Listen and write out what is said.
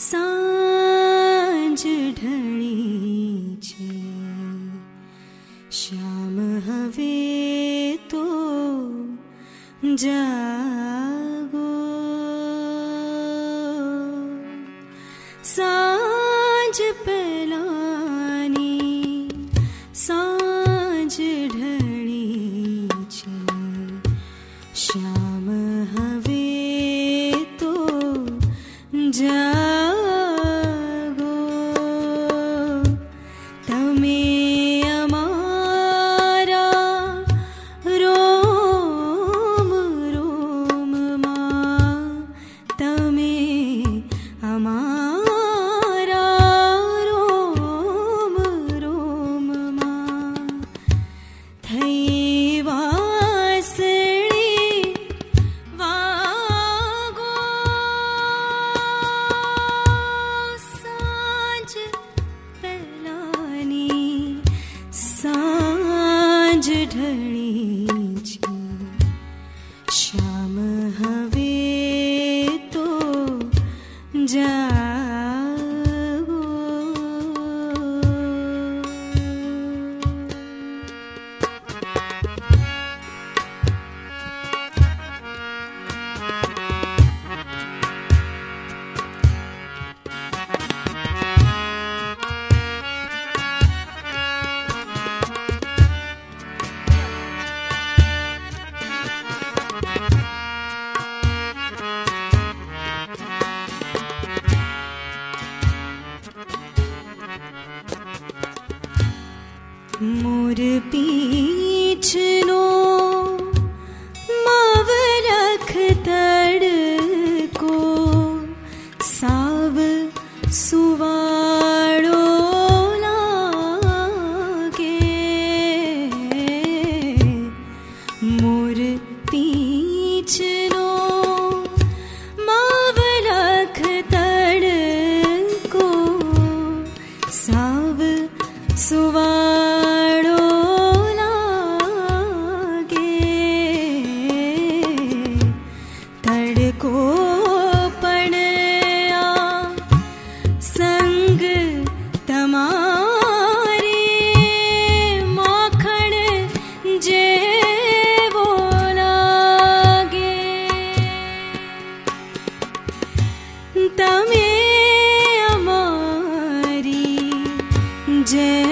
सांज ढળી છે શ્યામ હવે તો જાગો सांज પહેલાની सांज ढળી છે શ્યામ હવે તો જાગો તમે અમારા રોમ રોમમાં તમે અમારા રોમ રોમમાં થઈ વાસળી વાગો સાંજ પહેલાની સાંજ ઢળી છે શ્યામ હવે તો જાગો મોર પીછનો મવરખ તડકો સાવ સુવાળો લાગે મોર પીછનો મવરખ તડકો સાવ સુવાળો લાગે તડકો પણ આ સંગ તમારે માખણ જેવો લાગે તમે અમારી જય